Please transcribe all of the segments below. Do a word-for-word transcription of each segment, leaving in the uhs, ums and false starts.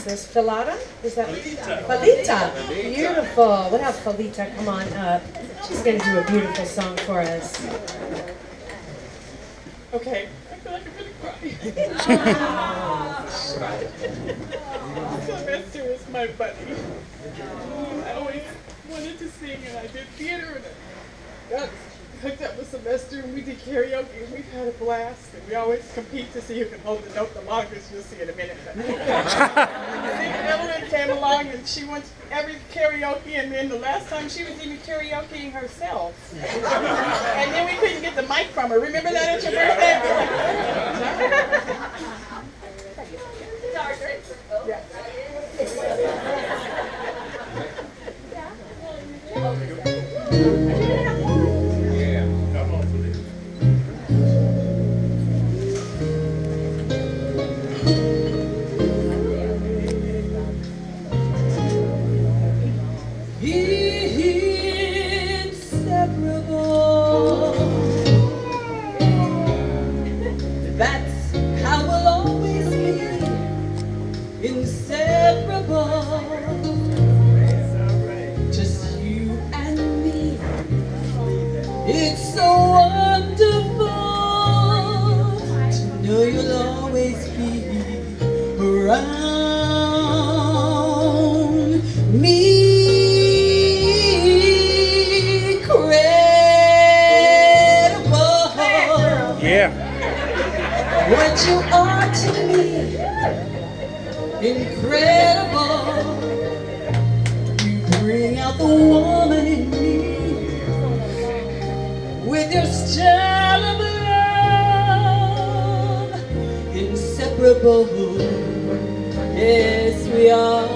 this? Filata? Is that Felita? Beautiful. We'll have Felita come on up. She's going to do a beautiful song for us. Okay. I feel like I'm going to cry. Sylvester is my buddy. I always wanted to sing, and I did theater, and I got hooked up with Sylvester, and we did karaoke, and we've had a blast. And we always compete to see who can hold the note the longest. You'll see in a minute. Evelyn came along, and she went every karaoke, and then the last time she was even karaokeing herself. And then we couldn't get the mic from her. Remember that at your birthday? Yeah. That's how we'll always be, inseparable. Just you and me. It's so wonderful to know you'll always be around me. Incredible. Yeah. What you are to me, incredible. You bring out the woman in me with your style of love, inseparable. Yes, we are.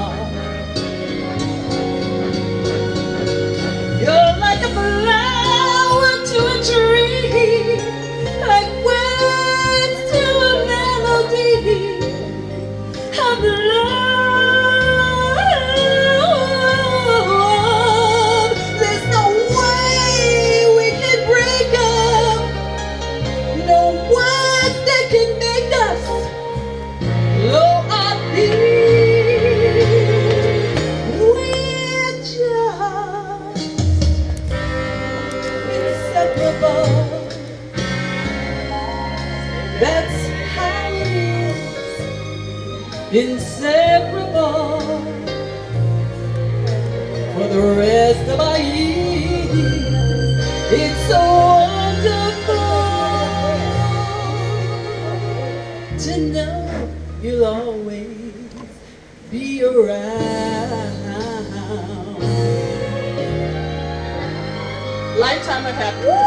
You're like a flower to a tree, like words to a melody of love. There's no way we can break up, no words that can make us blow our peace. We're just inseparable. That's how it is, inseparable for the rest of our years. It's so wonderful to know you'll always be around. Lifetime of happiness.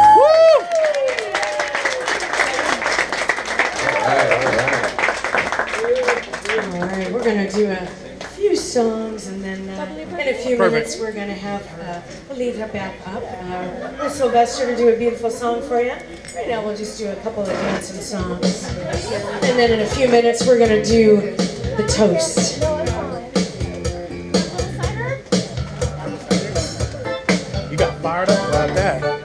All right, we're going to do a few songs, and then uh, in a few Perfect. minutes we're going to have, uh, we'll leave her back up. Uh, with Sylvester to do a beautiful song for you. Right now we'll just do a couple of dancing songs. And then in a few minutes we're going to do the toast. You got fired up about that.